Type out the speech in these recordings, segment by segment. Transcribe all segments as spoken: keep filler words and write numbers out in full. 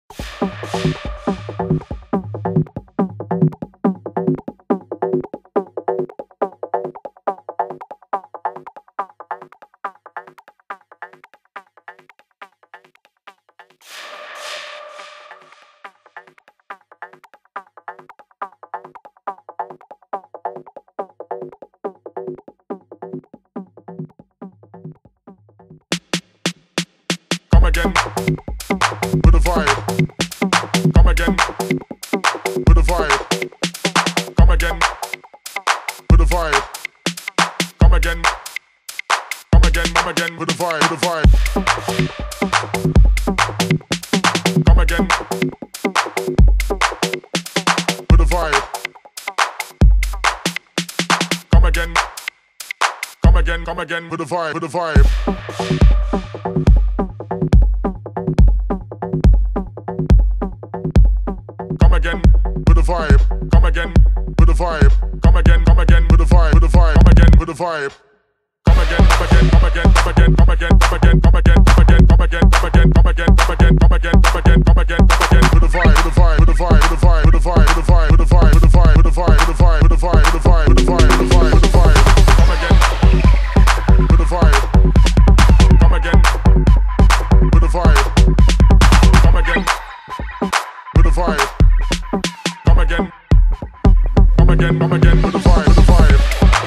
Come again with a vibe. Come again with a vibe. Come again with a vibe. Come again. Come again. Come again with a vibe. With a vibe. Come again with a vibe. Come again. Come again. Come again with a vibe. With a vibe. Come again with a vibe. Come again with a vibe. Come again, come again with a vibe. With a vibe. Come again with a vibe. Come again, come again, come again, come again, come again, come again, come again, come again, come again, come again, come again, come again, come again, come again, come again, come again with a vibe. With a vibe. With a vibe. With a vibe. With a vibe. With a vibe. With a vibe. With a vibe. With a vibe. With a vibe. With a vibe. With a vibe. With a vibe. With a vibe. With a vibe. Come again with a vibe. Come again with a vibe. Come again with a vibe. Come again, come again, come again with a vibe, with a vibe.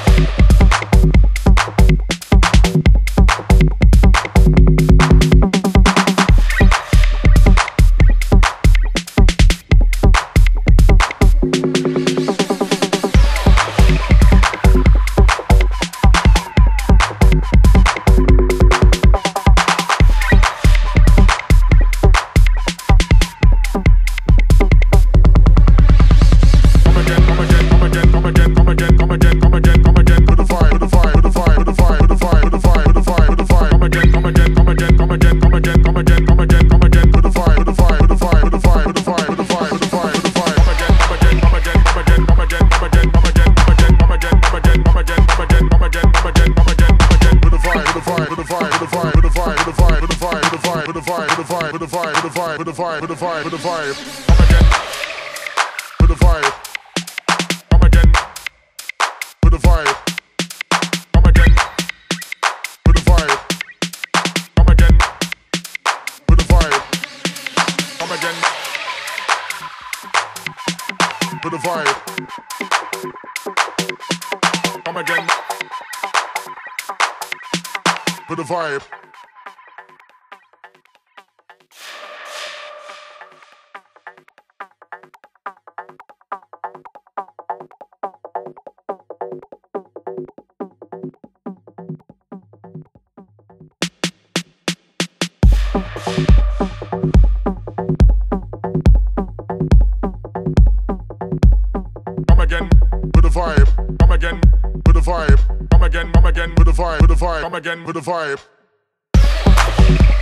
With a vibe, with a vibe, with a vibe, with a vibe, with a vibe. Come again, with a vibe. Come again, with a vibe. Come again, with a vibe. Come again, with a vibe. Come again, with a vibe. Come again, with a vibe. Come again with a vibe. Come again with a vibe. Come again, come again with a vibe. With a vibe. Come again with a vibe.